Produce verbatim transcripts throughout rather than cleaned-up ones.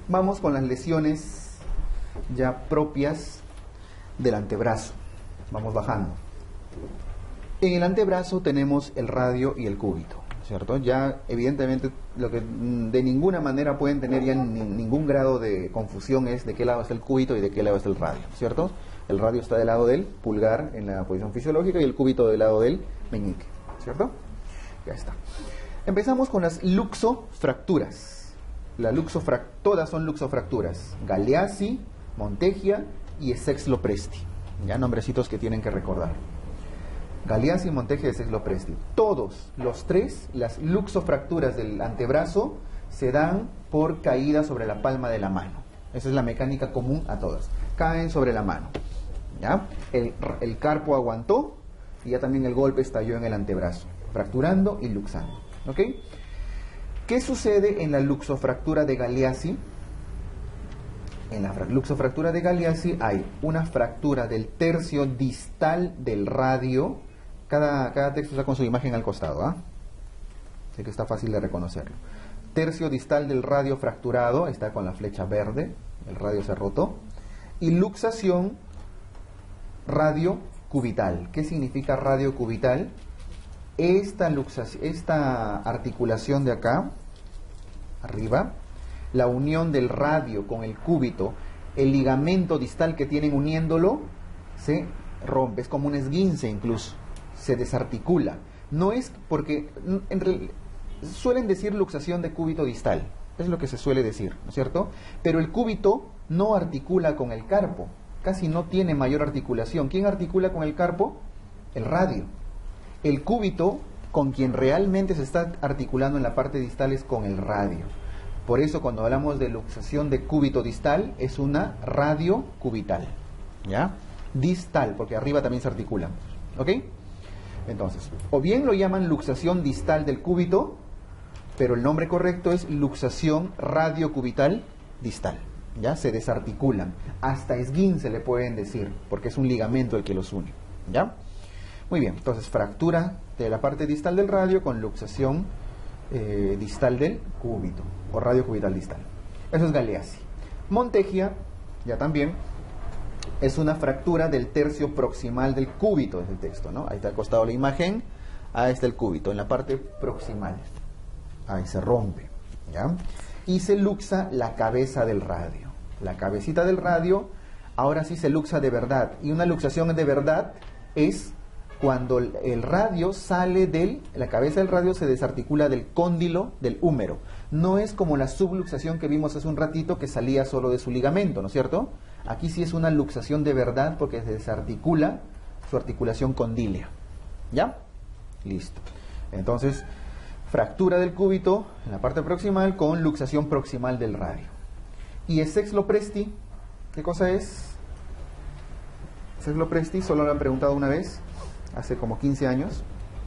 Vamos con las lesiones ya propias del antebrazo. Vamos bajando. En el antebrazo tenemos el radio y el cúbito, ¿cierto? Ya evidentemente lo que de ninguna manera pueden tener ya ni, ningún grado de confusión es de qué lado está el cúbito y de qué lado está el radio, ¿cierto? El radio está del lado del pulgar en la posición fisiológica y el cúbito del lado del meñique, ¿cierto? Ya está. Empezamos con las luxofracturas. La luxofrac todas son luxofracturas. Galeazzi, Monteggia y Sexlopresti. Ya nombrecitos que tienen que recordar. Galeazzi, Monteggia y Sexlopresti. Todos los tres, las luxofracturas del antebrazo se dan por caída sobre la palma de la mano. Esa es la mecánica común a todas. Caen sobre la mano. ¿Ya? El, el carpo aguantó y ya también el golpe estalló en el antebrazo, fracturando y luxando. ¿Ok? ¿Qué sucede en la luxofractura de Galeazzi? En la luxofractura de Galeazzi hay una fractura del tercio distal del radio. Cada, cada texto está con su imagen al costado, ¿ah? Así que está fácil de reconocerlo. Tercio distal del radio fracturado, ahí está con la flecha verde, el radio se rotó. Y luxación radiocubital. ¿Qué significa radiocubital? Esta, luxación, esta articulación de acá, arriba, la unión del radio con el cúbito, el ligamento distal que tienen uniéndolo, se rompe, es como un esguince incluso, se desarticula. No es porque, en realidad, suelen decir luxación de cúbito distal, es lo que se suele decir, ¿no es cierto? Pero el cúbito no articula con el carpo, casi no tiene mayor articulación. ¿Quién articula con el carpo? El radio. El cúbito, con quien realmente se está articulando en la parte distal, es con el radio. Por eso cuando hablamos de luxación de cúbito distal, es una radiocubital, ¿ya? Distal, porque arriba también se articula, ¿ok? Entonces, o bien lo llaman luxación distal del cúbito, pero el nombre correcto es luxación radiocubital distal, ¿ya? Se desarticulan, hasta esguince le pueden decir, porque es un ligamento el que los une, ¿ya? Muy bien, entonces fractura de la parte distal del radio con luxación eh, distal del cúbito, o radiocubital distal. Eso es Galeazzi. Monteggia, ya también, es una fractura del tercio proximal del cúbito, es el texto, ¿no? Ahí está al costado la imagen, ahí está el cúbito, en la parte proximal. Ahí se rompe, ¿ya? Y se luxa la cabeza del radio. La cabecita del radio, ahora sí se luxa de verdad. Y una luxación de verdad es cuando el radio sale del, la cabeza del radio se desarticula del cóndilo del húmero. No es como la subluxación que vimos hace un ratito que salía solo de su ligamento, ¿no es cierto? Aquí sí es una luxación de verdad porque se desarticula su articulación condílea. ¿Ya? Listo. Entonces, fractura del cúbito en la parte proximal con luxación proximal del radio. Y el Sexlopresti, ¿qué cosa es? Sexlopresti, solo lo han preguntado una vez, hace como quince años.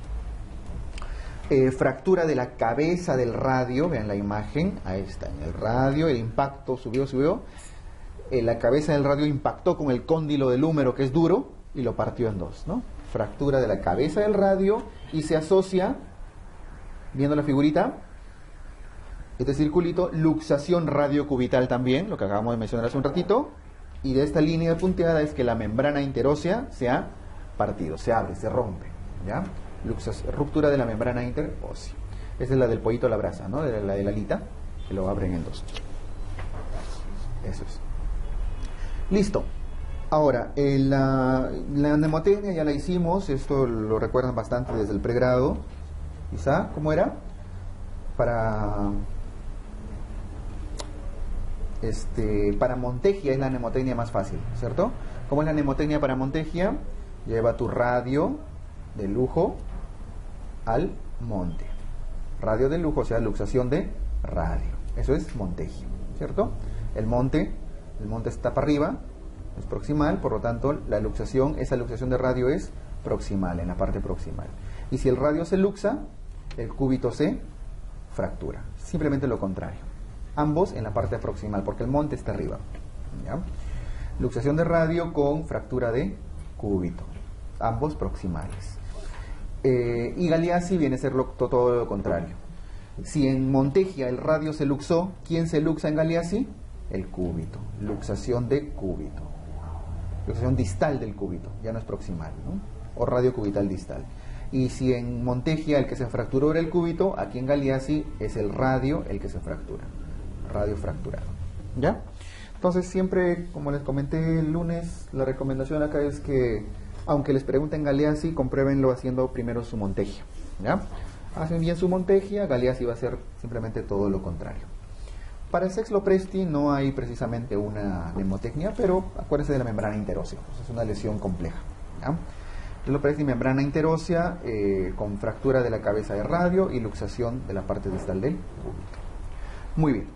Eh, fractura de la cabeza del radio, vean la imagen, ahí está, en el radio, el impacto subió, subió, eh, la cabeza del radio impactó con el cóndilo del húmero, que es duro, y lo partió en dos, ¿no? Fractura de la cabeza del radio, y se asocia, viendo la figurita, este circulito, luxación radiocubital también, lo que acabamos de mencionar hace un ratito, y de esta línea punteada es que la membrana interósea se ha partido, se abre, se rompe, ¿ya? Luxas, ruptura de la membrana interósea. Esa es la del pollito a la brasa, ¿no? De la de la alita, que lo abren en dos. Eso es. Listo. Ahora, eh, la, la mnemotecnia ya la hicimos, esto lo recuerdan bastante desde el pregrado, quizá, ¿cómo era? Para... Este, para Monteggia es la mnemotecnia más fácil, ¿cierto? ¿Cómo es la mnemotecnia para Monteggia? Lleva tu radio de lujo al monte. Radio de lujo, o sea, luxación de radio. Eso es Monteggia, ¿cierto? El monte, el monte está para arriba, es proximal, por lo tanto, la luxación, esa luxación de radio es proximal, en la parte proximal. Y si el radio se luxa, el cúbito se fractura. Simplemente lo contrario. Ambos en la parte proximal, porque el monte está arriba, ¿ya? Luxación de radio con fractura de cúbito, ambos proximales. Eh, y Galeazzi viene a ser lo, todo lo contrario. Si en Monteggia el radio se luxó, ¿quién se luxa en Galeazzi? el cúbito, luxación de cúbito, luxación distal del cúbito, ya no es proximal, ¿no? O radio cubital distal. Y si en Montegia el que se fracturó era el cúbito, aquí en Galeazzi es el radio el que se fractura, radio fracturado, ¿ya? Entonces siempre, como les comenté el lunes, la recomendación acá es que, aunque les pregunten Galeazzi, compruébenlo haciendo primero su Montegia, ¿ya? Hacen bien su Montegia, Galeazzi va a ser simplemente todo lo contrario. Para el Sexlopresti no hay precisamente una mnemotecnia, pero acuérdense de la membrana interósea, pues es una lesión compleja, ¿ya? Sexlopresti, membrana interósea eh, con fractura de la cabeza de radio y luxación de la parte distal del cúbito. Muy bien.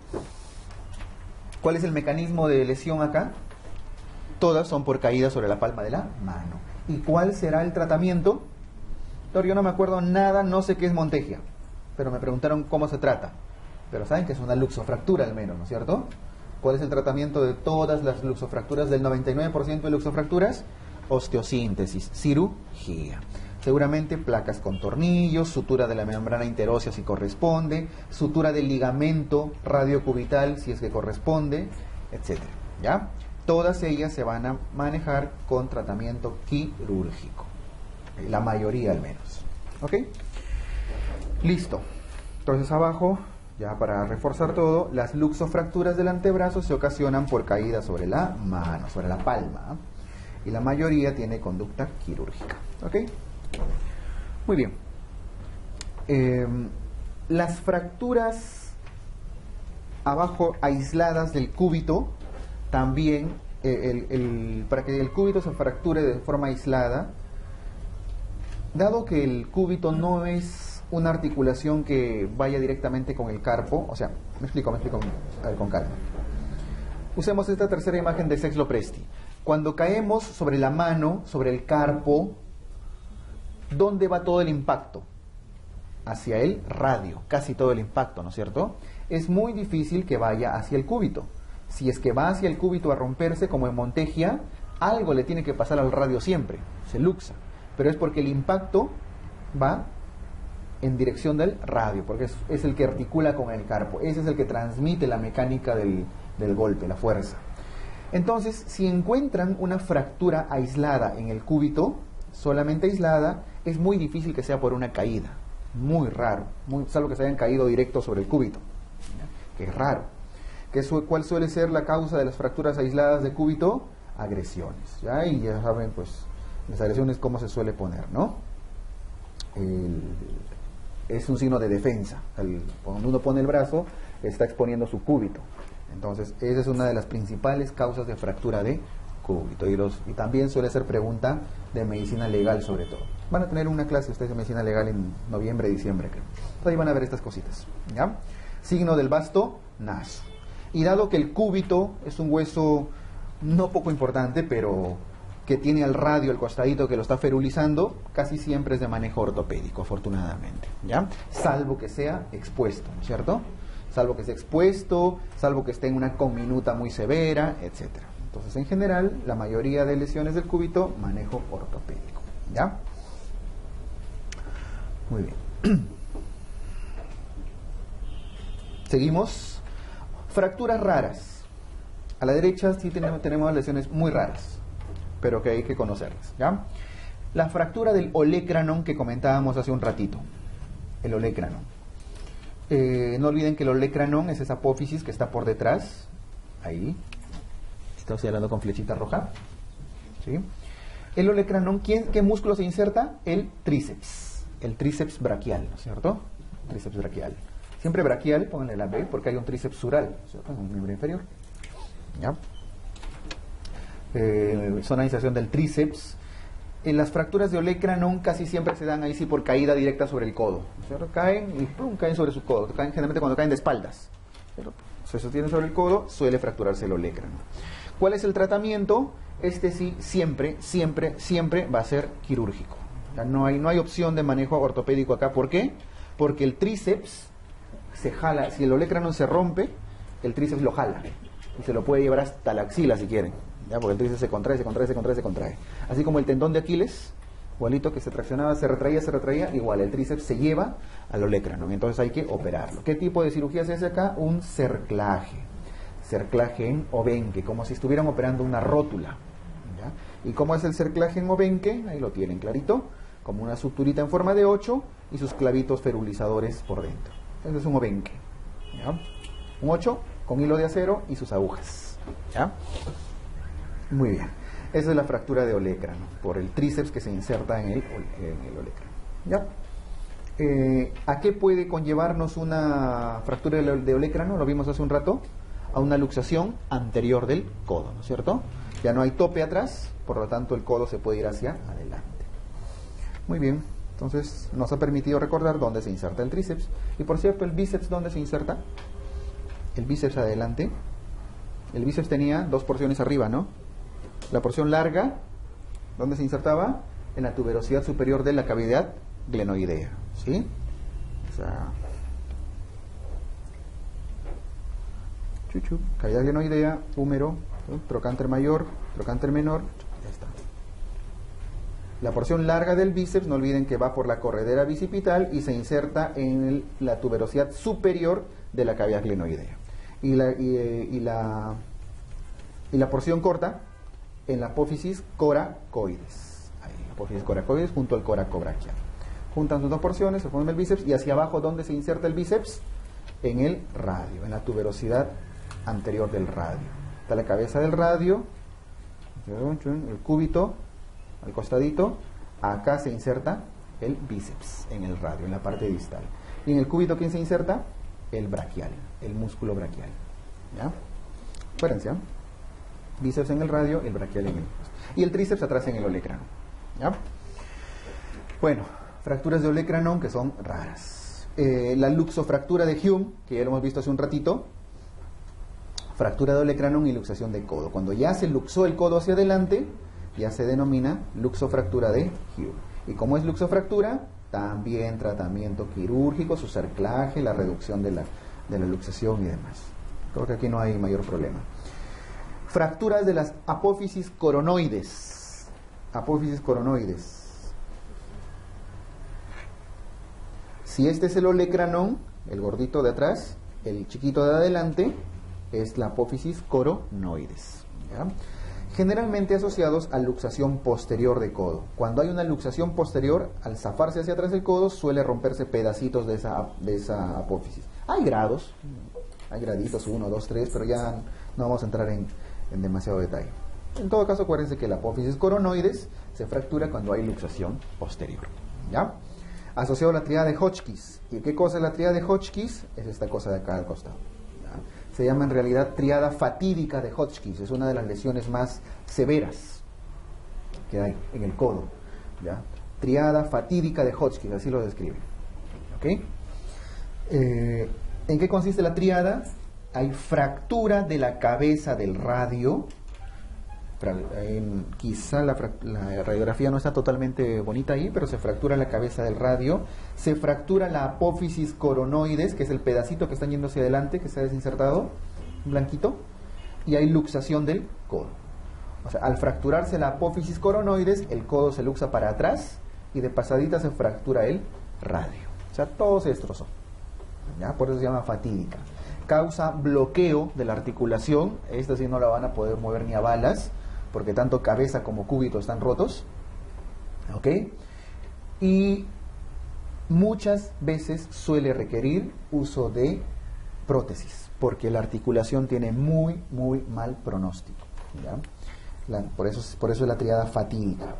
¿Cuál es el mecanismo de lesión acá? Todas son por caída sobre la palma de la mano. ¿Y cuál será el tratamiento? Doctor, yo no me acuerdo nada, no sé qué es Montegia, pero me preguntaron cómo se trata. Pero saben que es una luxofractura al menos, ¿no es cierto? ¿Cuál es el tratamiento de todas las luxofracturas? Del noventa y nueve por ciento de luxofracturas, osteosíntesis, cirugía. Seguramente placas con tornillos, sutura de la membrana interósea si corresponde, sutura del ligamento radiocubital si es que corresponde, etcétera. ¿Ya? Todas ellas se van a manejar con tratamiento quirúrgico. La mayoría al menos. ¿Ok? Listo. Entonces abajo, ya para reforzar todo, las luxofracturas del antebrazo se ocasionan por caída sobre la mano, sobre la palma. Y la mayoría tiene conducta quirúrgica. ¿Ok? Muy bien. Eh, las fracturas abajo aisladas del cúbito, también, eh, el, el, para que el cúbito se fracture de forma aislada, dado que el cúbito no es una articulación que vaya directamente con el carpo, o sea, me explico, me explico, a ver, con calma. Usemos esta tercera imagen de Sexlopresti. Cuando caemos sobre la mano, sobre el carpo, ¿dónde va todo el impacto? Hacia el radio, casi todo el impacto, ¿no es cierto? Es muy difícil que vaya hacia el cúbito. Si es que va hacia el cúbito a romperse, como en Montegia, algo le tiene que pasar al radio siempre, se luxa. Pero es porque el impacto va en dirección del radio, porque es, es el que articula con el carpo, ese es el que transmite la mecánica del, del golpe, la fuerza. Entonces, si encuentran una fractura aislada en el cúbito, solamente aislada, es muy difícil que sea por una caída, muy raro, muy, salvo que se hayan caído directo sobre el cúbito, ¿ya? Que es raro. ¿Qué su, ¿Cuál suele ser la causa de las fracturas aisladas de cúbito? Agresiones, ¿ya? Y ya saben, pues, las agresiones cómo se suele poner, ¿no? El, es un signo de defensa. El, cuando uno pone el brazo, está exponiendo su cúbito. Entonces, esa es una de las principales causas de fractura de cúbito. Y, los, y también suele ser pregunta de medicina legal, sobre todo. Van a tener una clase ustedes de medicina legal en noviembre, diciembre, creo. Entonces, ahí van a ver estas cositas, ¿ya? Signo del vasto naso. Y dado que el cúbito es un hueso no poco importante, pero que tiene al radio, el costadito que lo está ferulizando, casi siempre es de manejo ortopédico, afortunadamente, ¿ya? Salvo que sea expuesto, ¿cierto? Salvo que sea expuesto, salvo que esté en una conminuta muy severa, etcétera. Entonces, en general, la mayoría de lesiones del cúbito, manejo ortopédico, ¿ya? Muy bien. Seguimos. Fracturas raras. A la derecha sí tenemos, tenemos lesiones muy raras, pero que hay que conocerlas, ¿ya? La fractura del olecranon que comentábamos hace un ratito. El olecranon. Eh, no olviden que el olecranon es esa apófisis que está por detrás. Ahí. Estoy hablando con flechita roja. ¿Sí? El olecranon, ¿quién, ¿qué músculo se inserta? El tríceps. El tríceps braquial, ¿no es cierto? Tríceps braquial. Siempre braquial, pónganle la B, porque hay un tríceps sural, ¿cierto? En un miembro inferior. ¿Ya? Eh, sonalización del tríceps. En las fracturas de olecranon casi siempre se dan ahí sí por caída directa sobre el codo, ¿cierto? Caen y pum, caen sobre su codo. Caen generalmente cuando caen de espaldas, ¿cierto? Se sostiene sobre el codo, suele fracturarse el olecranon. ¿Cuál es el tratamiento? Este sí, siempre, siempre, siempre va a ser quirúrgico. O sea, no hay, no hay opción de manejo ortopédico acá. ¿Por qué? Porque el tríceps se jala, si el olecranon se rompe, el tríceps lo jala y se lo puede llevar hasta la axila si quieren, ¿ya? Porque el tríceps se contrae, se contrae, se contrae, se contrae. Así como el tendón de Aquiles, igualito que se traccionaba, se retraía, se retraía, igual el tríceps se lleva al olecranon, entonces hay que operarlo. ¿Qué tipo de cirugía se hace acá? Un cerclaje. cerclaje en obenque, como si estuvieran operando una rótula. ¿Ya? ¿Y cómo es el cerclaje en obenque? Ahí lo tienen clarito, como una suturita en forma de ocho y sus clavitos ferulizadores por dentro. Ese es un obenque. ¿Ya? Un ocho con hilo de acero y sus agujas. ¿Ya? Muy bien. Esa es la fractura de olecrano, por el tríceps que se inserta en el, en el olecrano. ¿Ya? Eh, ¿A qué puede conllevarnos una fractura de olecrano? Lo vimos hace un rato. A una luxación anterior del codo, ¿no es cierto? Ya no hay tope atrás, por lo tanto el codo se puede ir hacia adelante. Muy bien, entonces nos ha permitido recordar dónde se inserta el tríceps. Y por cierto, el bíceps, ¿dónde se inserta? El bíceps adelante. El bíceps tenía dos porciones arriba, ¿no? La porción larga, ¿dónde se insertaba? En la tuberosidad superior de la cavidad glenoidea, ¿sí? O sea, chuchu, cavidad glenoidea, húmero, ¿sí? Trocánter mayor, trocánter menor, ya está. La porción larga del bíceps, no olviden que va por la corredera bicipital y se inserta en el, la tuberosidad superior de la cavidad glenoidea. Y la, y, y la, y la porción corta en la apófisis coracoides. Ahí, apófisis coracoides junto al coracobraquial. Juntan sus dos porciones, se forma el bíceps, y hacia abajo, ¿dónde se inserta el bíceps? En el radio, en la tuberosidad anterior del radio. Está la cabeza del radio, el cúbito, al costadito, acá se inserta el bíceps en el radio, en la parte distal. Y en el cúbito, ¿quién se inserta? El braquial, el músculo braquial. ¿Ya? Acuérdense, ¿eh? Bíceps en el radio, el braquial en el... Y el tríceps atrás en el olecrano. ¿Ya? Bueno, fracturas de olecrano que son raras. Eh, la luxofractura de Hume, que ya lo hemos visto hace un ratito. Fractura de olecrano y luxación de codo. Cuando ya se luxó el codo hacia adelante, ya se denomina luxofractura de Hume. Y como es luxofractura, también tratamiento quirúrgico, su cerclaje, la reducción de la, de la luxación y demás. Creo que aquí no hay mayor problema. Fracturas de las apófisis coronoides. Apófisis coronoides. Si este es el olecranón, el gordito de atrás, el chiquito de adelante es la apófisis coronoides. ¿Ya? Generalmente asociados a luxación posterior de codo. Cuando hay una luxación posterior, al zafarse hacia atrás del codo, suele romperse pedacitos de esa, de esa apófisis. Hay grados, hay graditos, uno, dos, tres, pero ya no vamos a entrar en, en demasiado detalle. En todo caso, acuérdense que la apófisis coronoides se fractura cuando hay luxación posterior. ¿Ya? Asociado a la triada de Hotchkiss. ¿Y qué cosa es la triada de Hotchkiss? Es esta cosa de acá al costado. ¿Ya? Se llama en realidad triada fatídica de Hotchkiss. Es una de las lesiones más severas que hay en el codo. ¿Ya? Triada fatídica de Hotchkiss, así lo describen. ¿Ok? Eh, ¿En qué consiste la triada? Hay fractura de la cabeza del radio. En, quizá la, la radiografía no está totalmente bonita ahí, pero se fractura la cabeza del radio, se fractura la apófisis coronoides, que es el pedacito que está yendo hacia adelante, que se ha desinsertado, blanquito, y hay luxación del codo. O sea, al fracturarse la apófisis coronoides, el codo se luxa para atrás y de pasadita se fractura el radio. O sea, todo se destrozó. ¿Ya? Por eso se llama fatídica. Causa bloqueo de la articulación, esta sí no la van a poder mover ni a balas, porque tanto cabeza como cúbito están rotos, ¿ok? Y muchas veces suele requerir uso de prótesis, porque la articulación tiene muy, muy mal pronóstico, ¿ya? La, por, eso, por eso es la triada fatídica.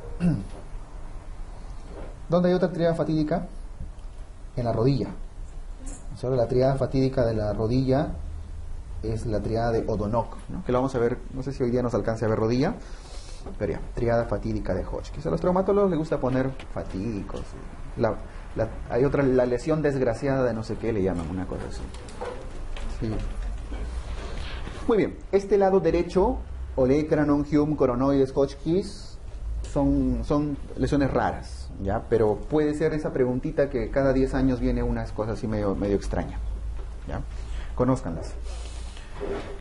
¿Dónde hay otra triada fatídica? En la rodilla. Solo la triada fatídica de la rodilla es la triada de O'Donoghue, ¿no? Que lo vamos a ver, no sé si hoy día nos alcance a ver rodilla, pero ya, triada fatídica de Hotchkiss. A los traumatólogos les gusta poner fatídicos. La, la, hay otra, la lesión desgraciada de no sé qué le llaman, una cosa así. Sí. Muy bien, este lado derecho, olecranon, Hume, coronoides, Hotchkiss, son, son lesiones raras, ¿ya? Pero puede ser esa preguntita que cada diez años viene unas cosas así medio, medio extraña, ¿ya? Conózcanlas.